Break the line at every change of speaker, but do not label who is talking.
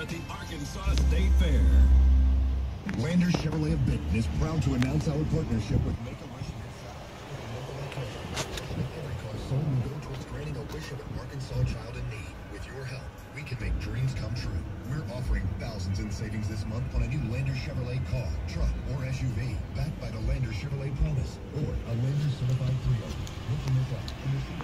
the Arkansas State Fair. Lander Chevrolet of Benton is proud to announce our partnership with Make-A-Wish South. Every car sold will go towards granting a wish of an Arkansas child in need. With your help, we can make dreams come true. We're offering thousands in savings this month on a new Lander Chevrolet car, truck, or SUV, backed by the Lander Chevrolet Promise, or a Lander Certified 3-0. Look for this out in the